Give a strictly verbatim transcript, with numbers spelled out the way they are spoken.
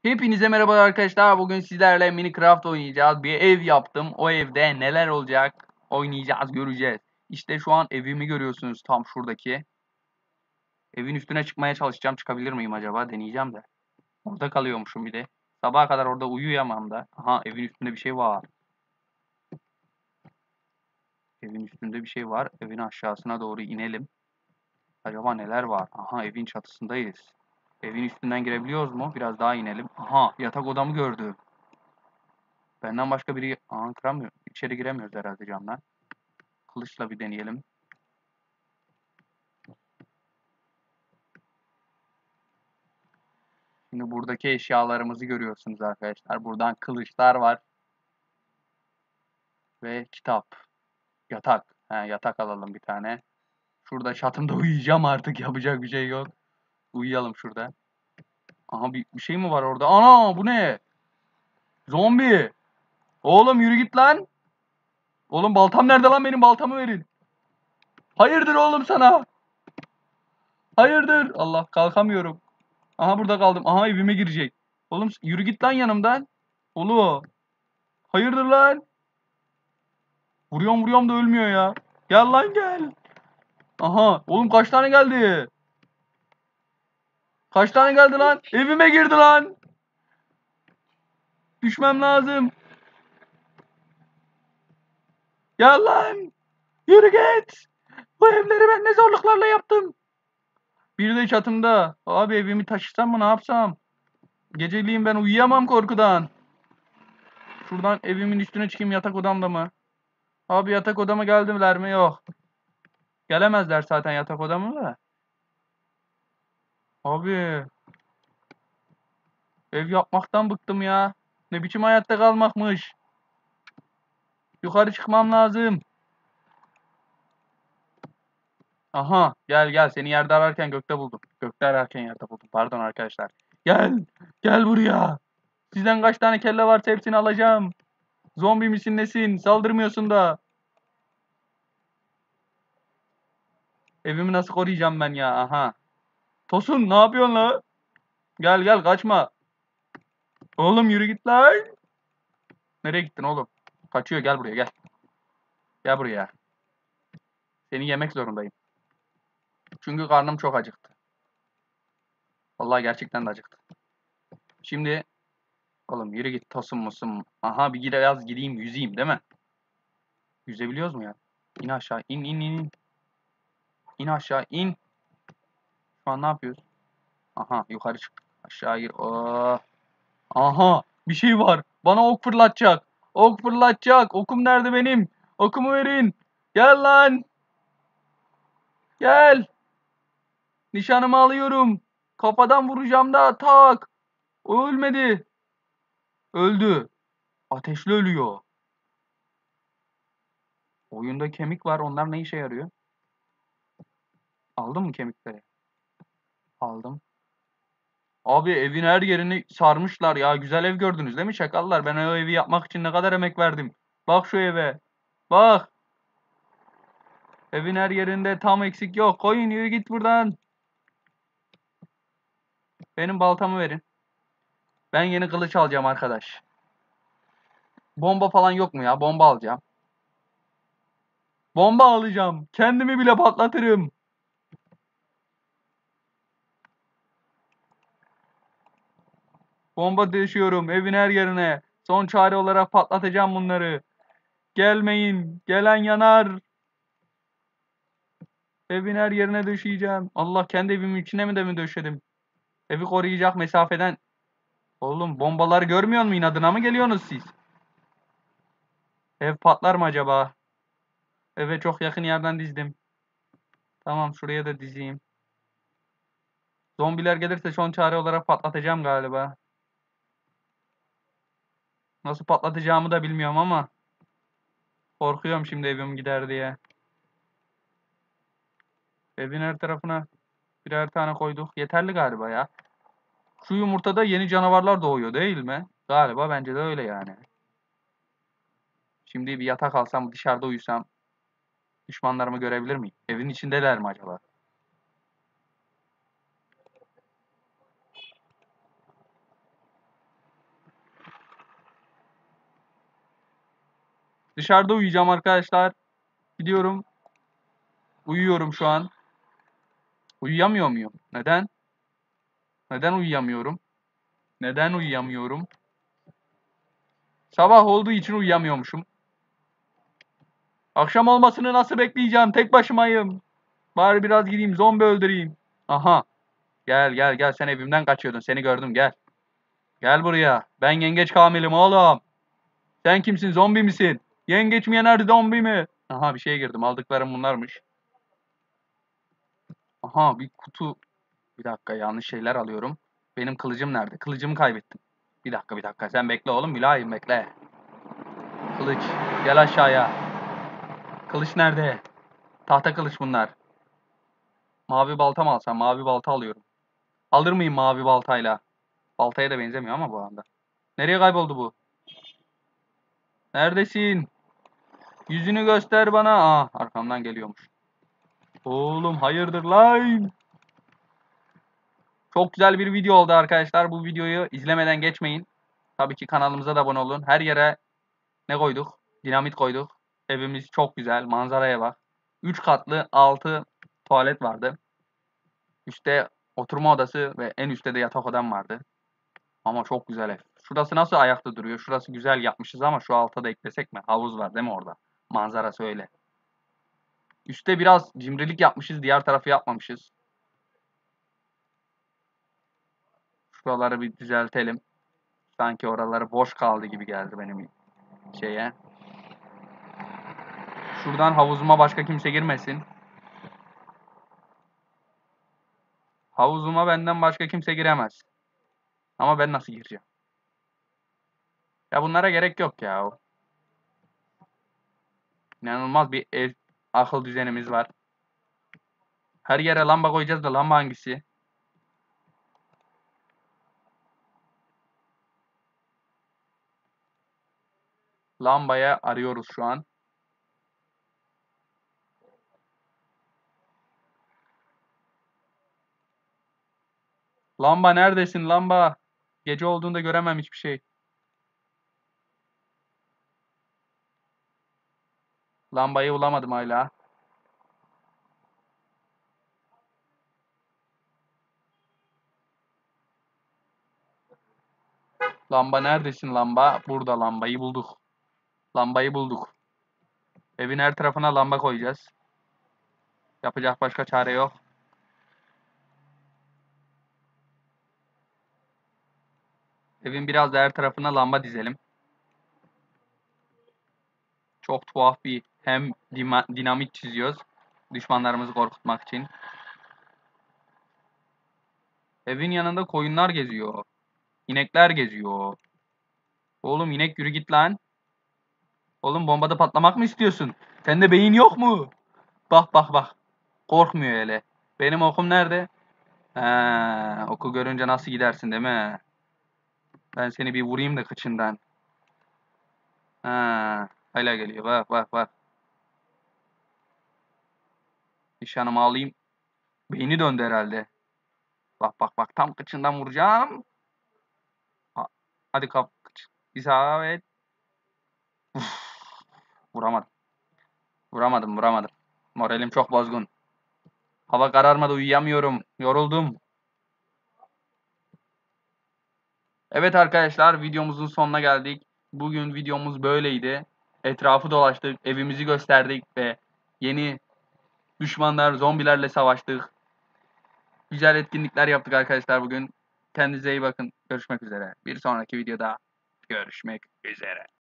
Hepinize merhaba arkadaşlar. Bugün sizlerle Minecraft oynayacağız. Bir ev yaptım. O evde neler olacak oynayacağız, göreceğiz. İşte şu an evimi görüyorsunuz, tam şuradaki. Evin üstüne çıkmaya çalışacağım. Çıkabilir miyim acaba? Deneyeceğim de. Orada kalıyormuşum bir de. Sabaha kadar orada uyuyamam da. Aha, evin üstünde bir şey var. Evin üstünde bir şey var. Evin aşağısına doğru inelim. Acaba neler var? Aha, evin çatısındayız. Evin üstünden girebiliyoruz mu? Biraz daha inelim. Aha, yatak odamı gördüm. Benden başka biri... Aa, kıramıyor. İçeri giremiyoruz herhalde camdan. Kılıçla bir deneyelim. Şimdi buradaki eşyalarımızı görüyorsunuz arkadaşlar. Buradan kılıçlar var. Ve kitap. Yatak. He, yatak alalım bir tane. Şurada çatımda uyuyacağım artık. Yapacak bir şey yok. Uyuyalım şurada. Aha, bir, bir şey mi var orada? Ana, bu ne? Zombi. Oğlum yürü git lan. Oğlum baltam nerede lan, benim baltamı verin. Hayırdır oğlum sana? Hayırdır? Allah, kalkamıyorum. Aha, burada kaldım. Aha, evime girecek. Oğlum yürü git lan yanımdan. Oğlum. Hayırdır lan? Vuruyorum vuruyorum da ölmüyor ya. Gel lan gel. Aha, oğlum kaç tane geldi? Kaç tane geldi lan? Evime girdi lan. Düşmem lazım. Gel lan. Yürü git. Bu evleri ben ne zorluklarla yaptım. Bir de çatımda. Abi, evimi taşısam mı, ne yapsam? Geceliğin ben uyuyamam korkudan. Şuradan evimin üstüne çıkayım, yatak odamda mı? Abi, yatak odama geldiler mi? Yok. Gelemezler zaten yatak odama da. Abi. Ev yapmaktan bıktım ya. Ne biçim hayatta kalmakmış. Yukarı çıkmam lazım. Aha, gel gel, seni yerde ararken gökte buldum. Gökte ararken yerde buldum. Pardon arkadaşlar. Gel. Gel buraya. Sizden kaç tane kelle varsa hepsini alacağım. Zombi misin nesin? Saldırmıyorsun da. Evimi nasıl koruyacağım ben ya? Aha. Tosun, ne yapıyorsun la? Gel gel, kaçma. Oğlum yürü git lan. Nereye gittin oğlum? Kaçıyor, gel buraya gel. Gel buraya. Seni yemek zorundayım. Çünkü karnım çok acıktı. Vallahi gerçekten de acıktı. Şimdi oğlum yürü git, tosun musun? Aha, bir biraz gideyim yüzeyim değil mi? Yüzebiliyoruz mu ya? İn aşağı, in in in. İn aşağı, in. Şu an ne yapıyoruz? Aha, yukarı çık. Aşağı gir. Oh. Aha, bir şey var. Bana ok fırlatacak. Ok fırlatacak. Okum nerede benim? Okumu verin. Gel lan. Gel. Nişanımı alıyorum. Kafadan vuracağım da tak. O ölmedi. Öldü. Ateşli ölüyor. Oyunda kemik var. Onlar ne işe yarıyor? Aldın mı kemikleri? Aldım. Abi, evin her yerini sarmışlar ya. Güzel ev gördünüz değil mi çakallar? Ben o evi yapmak için ne kadar emek verdim. Bak şu eve. Bak. Evin her yerinde tam eksik yok. Koyun, yürü git buradan. Benim baltamı verin. Ben yeni kılıç alacağım arkadaş. Bomba falan yok mu ya? Bomba alacağım. Bomba alacağım. Kendimi bile patlatırım. Bomba düşüyorum evin her yerine. Son çare olarak patlatacağım bunları. Gelmeyin. Gelen yanar. Evin her yerine döşeyeceğim. Allah, kendi evimin içine mi de mi döşedim? Evi koruyacak mesafeden. Oğlum, bombaları görmüyor musun? İnadına mı geliyorsunuz siz? Ev patlar mı acaba? Eve çok yakın yerden dizdim. Tamam, şuraya da dizeyim. Zombiler gelirse son çare olarak patlatacağım galiba. Nasıl patlatacağımı da bilmiyorum ama. Korkuyorum şimdi evim gider diye. Evin her tarafına birer tane koyduk. Yeterli galiba ya. Şu yumurtada yeni canavarlar doğuyor değil mi? Galiba, bence de öyle yani. Şimdi bir yatak alsam, dışarıda uyusam düşmanlarımı görebilir miyim? Evin içindeler mi acaba? Dışarıda uyuyacağım arkadaşlar. Gidiyorum. Uyuyorum şu an. Uyuyamıyor muyum? Neden? Neden uyuyamıyorum? Neden uyuyamıyorum? Sabah olduğu için uyuyamıyormuşum. Akşam olmasını nasıl bekleyeceğim? Tek başımayım. Bari biraz gideyim zombi öldüreyim. Aha. Gel gel gel, sen evimden kaçıyordun. Seni gördüm, gel. Gel buraya. Ben yengeç Kamil'im oğlum. Sen kimsin, zombi misin? Yengeç mi yener zombi mi? Aha, bir şeye girdim. Aldıklarım bunlarmış. Aha, bir kutu. Bir dakika, yanlış şeyler alıyorum. Benim kılıcım nerede? Kılıcımı kaybettim. Bir dakika bir dakika, sen bekle oğlum, mülayim bekle. Kılıç gel aşağıya. Kılıç nerede? Tahta kılıç bunlar. Mavi balta mı alsam? Mavi balta alıyorum. Alır mıyım mavi baltayla? Baltaya da benzemiyor ama bu anda. Nereye kayboldu bu? Neredesin? Yüzünü göster bana. Aa, arkamdan geliyormuş. Oğlum hayırdır lan? Çok güzel bir video oldu arkadaşlar. Bu videoyu izlemeden geçmeyin. Tabii ki kanalımıza da abone olun. Her yere ne koyduk? Dinamit koyduk. Evimiz çok güzel. Manzaraya bak. üç katlı altı tuvalet vardı. Üstte oturma odası ve en üstte de yatak odam vardı. Ama çok güzel ev. Şurası nasıl ayakta duruyor? Şurası güzel yapmışız ama şu alta da eklesek mi? Havuz var değil mi orada? Manzarası öyle. Üste biraz cimrilik yapmışız. Diğer tarafı yapmamışız. Şuraları bir düzeltelim. Sanki oraları boş kaldı gibi geldi benim şeye. Şuradan havuzuma başka kimse girmesin. Havuzuma benden başka kimse giremez. Ama ben nasıl gireceğim? Ya bunlara gerek yok ya. İnanılmaz bir ev, akıl düzenimiz var. Her yere lamba koyacağız da lamba hangisi? Lambaya arıyoruz şu an. Lamba neredesin lamba? Gece olduğunda göremem hiçbir şey. Lambayı bulamadım hala. Lamba neredesin lamba? Burada, lambayı bulduk. Lambayı bulduk. Evin her tarafına lamba koyacağız. Yapacak başka çare yok. Evin biraz da her tarafına lamba dizelim. Çok tuhaf bir hem dinamik çiziyoruz. Düşmanlarımızı korkutmak için. Evin yanında koyunlar geziyor. İnekler geziyor. Oğlum inek yürü git lan. Oğlum bombada patlamak mı istiyorsun? Sende beyin yok mu? Bak bak bak. Korkmuyor hele. Benim okum nerede? He, oku görünce nasıl gidersin değil mi? Ben seni bir vurayım da kıçından. He, hala geliyor. Bak bak bak. Nişanımı alayım. Beyni döndü herhalde. Bak bak bak. Tam kıçından vuracağım. Ha, hadi kap. Kıç. İsabet. Uf, vuramadım. Vuramadım vuramadım. Moralim çok bozgun. Hava kararmadı, uyuyamıyorum. Yoruldum. Evet arkadaşlar, videomuzun sonuna geldik. Bugün videomuz böyleydi. Etrafı dolaştık, evimizi gösterdik ve yeni düşmanlar, zombilerle savaştık. Güzel etkinlikler yaptık arkadaşlar bugün. Kendinize iyi bakın. Görüşmek üzere. Bir sonraki videoda görüşmek üzere.